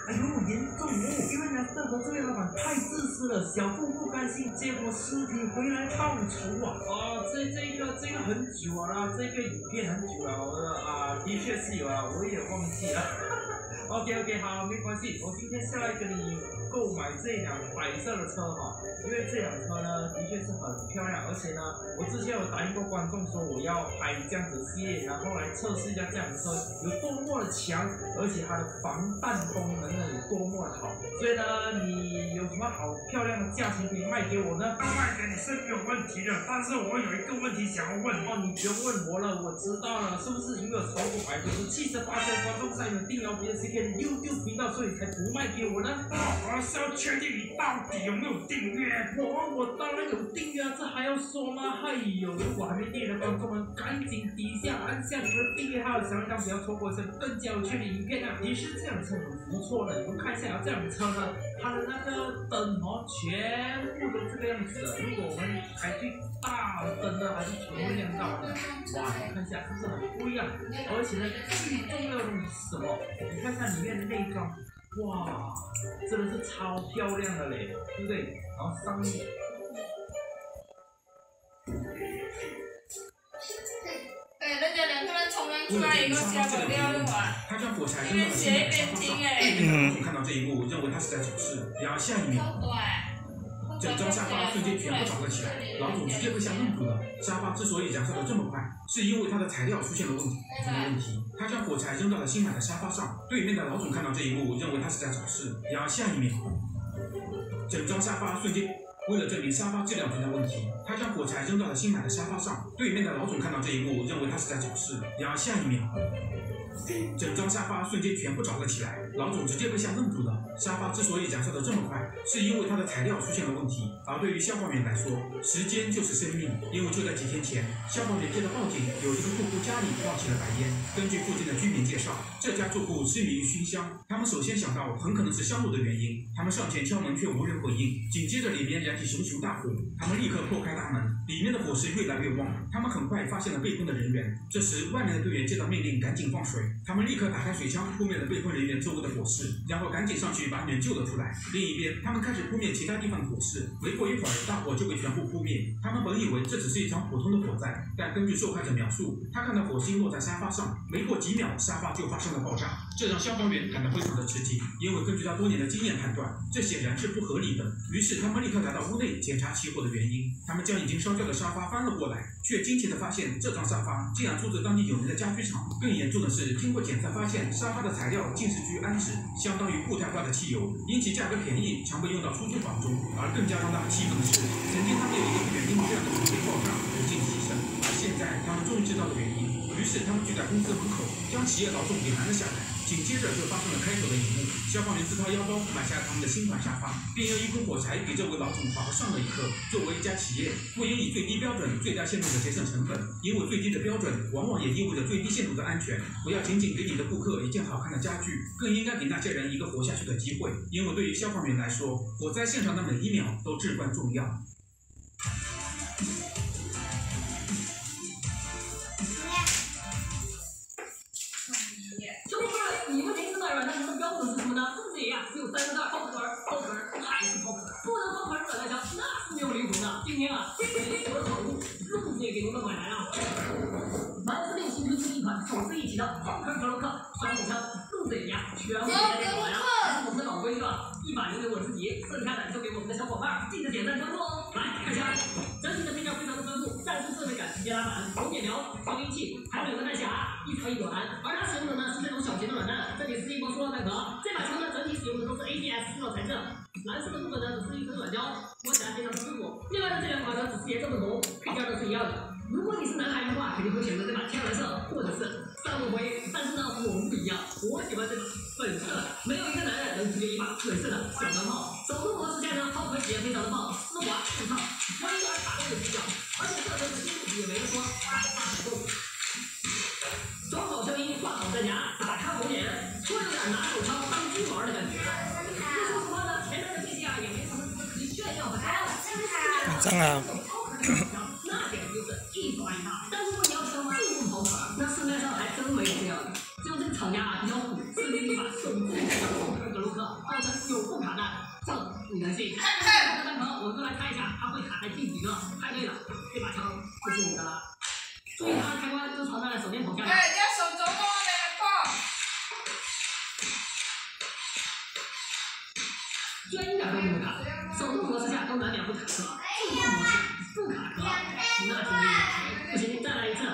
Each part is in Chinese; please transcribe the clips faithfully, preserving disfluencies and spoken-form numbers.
哎呦，严重哦！因为呢，邓和这位老板太自私了，小富不甘心，结果尸体回来报仇啊！啊，这这个这个很久了啦，这个影片很久了，我啊的确是有啊，我也忘记了。OK OK， 好，没关系，我今天下来跟你购买这辆白色的车哈，因为这辆车呢的确是很漂亮，而且呢，我之前有答应过观众说我要拍这样子系列，然后来测试一下这辆车有多么的强，而且它的防弹功能呢有多么的好，所以呢，你有什么好漂亮的价钱可以卖给我呢？ 卖给你是没有问题的，但是我有一个问题想要问你。 哦，你不用问我了，我知道了，是不是因为超过百分之七十八的观众在你订了 B S C K 的 YouTube 频道，所以才不卖给我呢？ 哦，我是要确定你到底有没有订阅。 我我当然有订阅啊，这还要说吗？哎呦，如果还没订阅的观众们，赶紧底下按下你们的订阅号，小铃铛不要错过这更加有趣的影片啊！其实这辆车很不错的，你们看一下啊，这辆车呢，它的那个灯哦，全部都这个样子的。如果我们开最大灯呢，还是全部亮到的。哇，你看一下，是不是很不一样？而且呢，最重要的是什么？你看看里面的内装。哇，真的是超漂亮的嘞，对不对？然后上面， 对，人家两个人冲上出来一个下不了的话， 他将火柴一边写一边听哎。 对面看到这一幕，认为他是在找事，然而下一秒，整张沙发瞬间全部着了起来，老总直接被吓愣住了。沙发之所以燃烧的这么快，是因为它的材料出现了问题。什么问题？他将火柴扔到了新买的沙发上。对面的老总看到这一幕，认为他是在找事，然而下一秒，整张沙发瞬间。为了证明沙发质量存在问题，他将火柴扔到了新买的沙发上。对面的老总看到这一幕，认为他是在找事，然而下一秒，整张沙发瞬间全部着了起来，老总直接被吓愣住了。沙发之所以燃烧的这么快，是因为它的材料出现了问题。而对于消防员来说，时间就是生命。因为就在几天前，消防员接到报警，有一个住户家里放起了白烟。根据附近的居民介绍，这家住户痴迷于熏香，他们首先想到很可能是香炉的原因。他们上前敲门，却无人回应。紧接着里面燃起熊熊大火，他们立刻破开大门，里面的火势越来越旺。他们很快发现了被困的人员。这时，外面的队员接到命令，赶紧放水。他们立刻打开水枪，扑灭了被困人员周围的火势，然后赶紧上去把人救了出来。另一边，他们开始扑灭其他地方的火势。没过一会儿，大火就被全部扑灭。他们本以为这只是一场普通的火灾，但根据受害者描述，他看到火星落在沙发上，没过几秒，沙发就发生了爆炸。这让消防员感到非常的吃惊，因为根据他多年的经验判断，这显然是不合理的。于是他们立刻来到屋内检查起火的原因。他们将已经烧掉的沙发翻了过来，却惊奇地发现这张沙发竟然出自当地有名的家具厂。更严重的是，经过检测发现，沙发的材料竟是聚氨酯，相当于固态化的汽油，因其价格便宜，常被用到出租房中。而更加让他们气愤的是，曾经他们有一个员因这样的直接爆炸不幸牺牲，而现在他们终于知道了原因。于是他们聚在公司门口，将企业老总给拦了下来。紧接着就发生了开头的一幕，消防员自掏腰包买下了他们的新款沙发，并用一捆火柴给这位老总划上了一课。作为一家企业，不应以最低标准最大限度的节省成本，因为最低的标准往往也意味着最低限度的安全。不要仅仅给你的顾客一件好看的家具，更应该给那些人一个活下去的机会。因为对于消防员来说，火灾现场的每一秒都至关重要。 你们平时买软弹的标准是什么呢？自己呀，只有三个字：泡壳儿，泡壳儿，还是泡壳儿。不能泡壳儿软弹枪，那是没有灵魂的。今天啊，给你我的宠物鹿子也给你们买来了。蓝司令新推出一款手自一体的泡壳格洛克双手枪，鹿子也一样，全部给大家买了。我们的老规矩了，一把留给我自己，剩下的就给我们的小伙伴，记得点赞关注哦。来看一下，整体的配料非常的丰富，战术设备感直接拉满，红点苗、防音器，还有两个弹匣，一长一短，而它使用的呢是这种小型的软弹。这里是一波塑料弹壳，这把枪呢整体使用的都是 A B S 塑料材质，蓝色的部分呢只是一层软胶，摸起来非常的舒服。另外呢这两款呢只是颜色不同，配件都是一样的。如果你是男孩的话，肯定会选择这把天蓝色或者是三五灰，但是呢我不一样，我喜欢这把粉色的。没有一个男人能组建一把粉色的小钢炮，手动模式下呢炮壳体验非常的棒，丝滑顺畅，弯端打动的比较，而且这车子轻度也没得说，大手动。装好声音，挂好弹夹，打开红点，突然有点拿手枪当军玩的感觉。不说实话呢，前面的 P C 啊也没什么可以炫耀的。 脏啊！ 那简直就是一抓一大。但如果你要想自动跑卡，那市面上还真没有这样的。只有这个厂家啊比较虎，设计了一把手自一体的泡壳格洛克， 你能信？这弹头我们都来猜一下，它会卡在第几个？猜对了，这把枪就是你的了。注意它的开关就藏在了手电筒下面。 哎，你手中弄了没破？ 居然一点都不卡，手动模式下都难免会卡壳，自动模式不卡壳，那真厉害！不行，再来一次。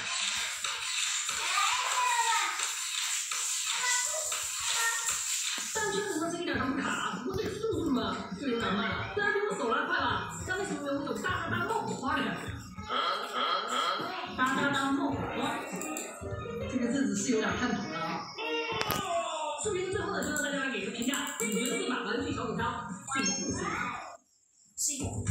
但确实它是一点都不卡，不过这个速度嘛就有点慢了，虽然比我手来快了，但为什么有一种哒哒哒冒火花的感觉？哒哒哒冒火花，这个日子是有点看头了啊！视频的最后呢，就让大家来给个评价，你觉得这把玩具小米枪幸福不幸福？ 幸福。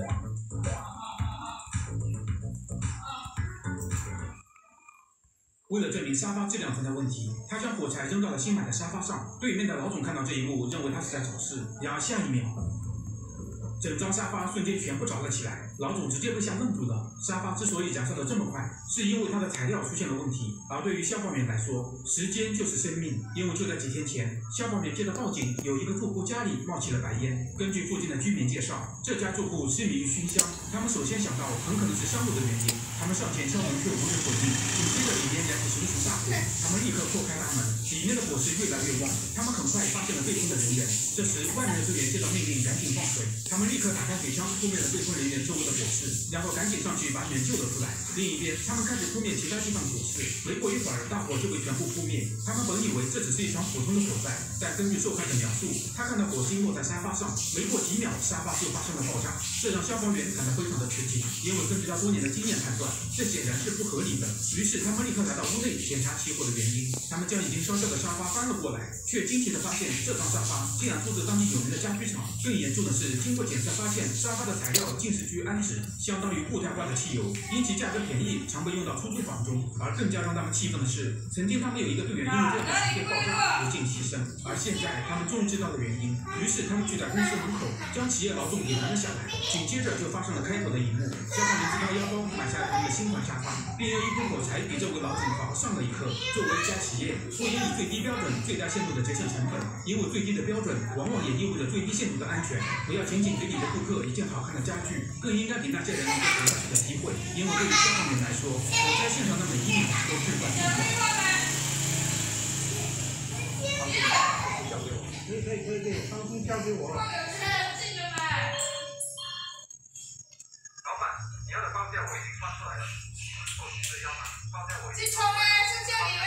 为了证明沙发质量存在问题，他将火柴扔到了新买的沙发上。对面的老总看到这一幕，认为他是在找事。然而下一秒，整张沙发瞬间全部着了起来，老总直接被吓愣住了。沙发之所以燃烧的这么快，是因为它的材料出现了问题。而对于消防员来说，时间就是生命。因为就在几天前，消防员接到报警，有一个住户家里冒起了白烟。根据附近的居民介绍，这家住户痴迷于熏香，他们首先想到很可能是香炉的原因。他们上前敲门却无人回应，紧接着里面燃起熊熊大火，他们立刻破开大门，里面的火势越来越旺。他们很快发现了被困的人员，这时外面的队员接到命令，赶紧放水。他们立刻打开水枪扑灭了被困人员周围的火势，然后赶紧上去把人救了出来。另一边，他们开始扑灭其他地方的火势，没过一会儿，大火就被全部扑灭。他们本以为这只是一场普通的火灾，但根据受害者描述，他看到火星落在沙发上，没过几秒，沙发就发生了爆炸，这让消防员感到非常的吃惊，因为根据他多年的经验判断，这显然是不合理的。于是他们立刻来到屋内检查起火的原因。他们将已经烧掉的沙发搬了过来，却惊奇地发现这张沙发竟然出自当地有名的家具厂。更严重的是，经过检测发现，沙发的材料竟是聚氨酯，相当于固态化的汽油，因其价格便宜，常被用到出租房中。而更加让他们气愤的是，曾经他们有一个队员因为这个事件爆炸不幸牺牲，而现在他们终于知道了原因。于是他们聚在公司门口，将企业劳动点燃了下来。紧接着就发生了开头的一幕，消防员自掏腰包买下了他们的新款沙发，并用一盆火柴给这位老总好好上了一课。作为一家企业，不应以最低标准最大限度的节省成本，因为最低的标准往往也意味着最低限度的安全。不要仅仅给你的顾客一件好看的家具，更应该给那些人一个活下去的机会。因为对于消防员来说，火灾现场的每一秒都至关重要。 可以可以可以可以，当心交给我。 老板，你要的报价我已经发出来了，后续的要码报价我已经。 去冲啊！剩下你们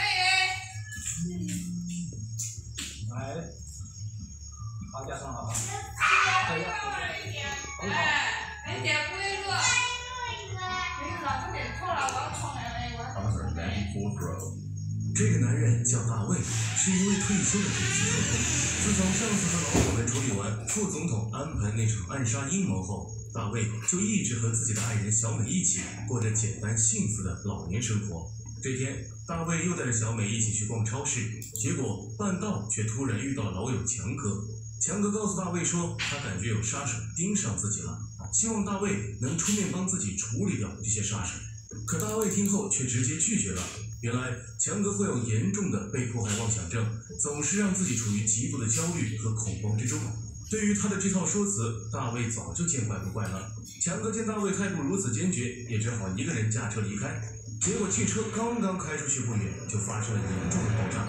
也。 来，报价上好了。 这样。很好。哎，你点不会落。没有了，快点错了，我要冲了嘞！我。 这个男人叫大卫，是一位退休的准机特工。自从上次和老伙们处理完副总统安排那场暗杀阴谋后，大卫就一直和自己的爱人小美一起过着简单幸福的老年生活。这天，大卫又带着小美一起去逛超市，结果半道却突然遇到了老友强哥。强哥告诉大卫说，他感觉有杀手盯上自己了，希望大卫能出面帮自己处理掉这些杀手。可大卫听后却直接拒绝了。原来强哥会有严重的被迫害妄想症，总是让自己处于极度的焦虑和恐慌之中。对于他的这套说辞，大卫早就见怪不怪了。强哥见大卫态度如此坚决，也只好一个人驾车离开。结果汽车刚刚开出去不远，就发生了严重的爆炸。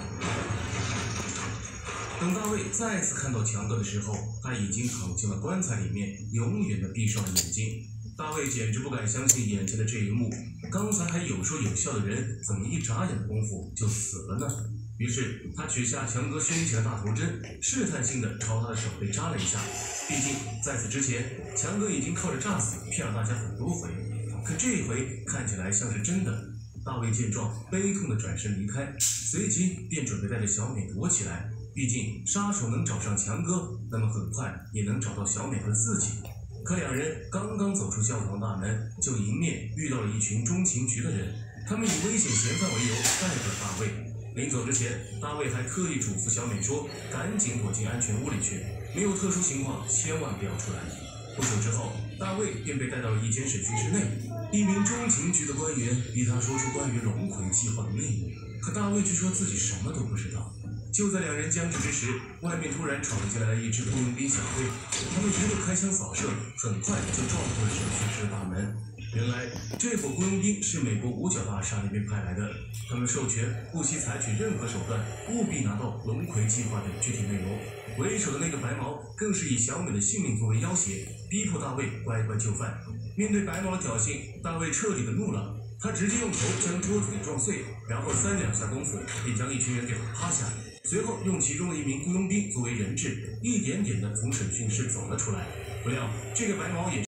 等大卫再次看到强哥的时候，他已经躺进了棺材里面，永远的闭上了眼睛。大卫简直不敢相信眼前的这一幕，刚才还有说有笑的人，怎么一眨眼的功夫就死了呢？于是他取下强哥胸前的大头针，试探性的朝他的手背扎了一下。毕竟在此之前，强哥已经靠着诈死骗了大家很多回，可这一回看起来像是真的。大卫见状，悲痛的转身离开，随即便准备带着小美躲起来。毕竟杀手能找上强哥，那么很快也能找到小美和自己。可两人刚刚走出教堂大门，就迎面遇到了一群中情局的人，他们以危险嫌犯为由逮捕了大卫。临走之前，大卫还特意嘱咐小美说，赶紧躲进安全屋里去，没有特殊情况千万不要出来。不久之后，大卫便被带到了一间审讯室内，一名中情局的官员逼他说出关于龙葵计划的内幕，可大卫却说自己什么都不知道。 就在两人僵持之时，外面突然闯进来了一支雇佣兵小队，他们一路开枪扫射，很快就撞破了审讯室的大门。原来，这伙雇佣兵是美国五角大厦那边派来的，他们授权不惜采取任何手段，务必拿到龙葵计划的具体内容。为首的那个白毛更是以小美的性命作为要挟，逼迫大卫乖乖就范。面对白毛的挑衅，大卫彻底的怒了，他直接用头将桌子给撞碎，然后三两下功夫便将一群人给打趴下。随后用其中的一名雇佣兵作为人质，一点点的从审讯室走了出来。不料这个白毛也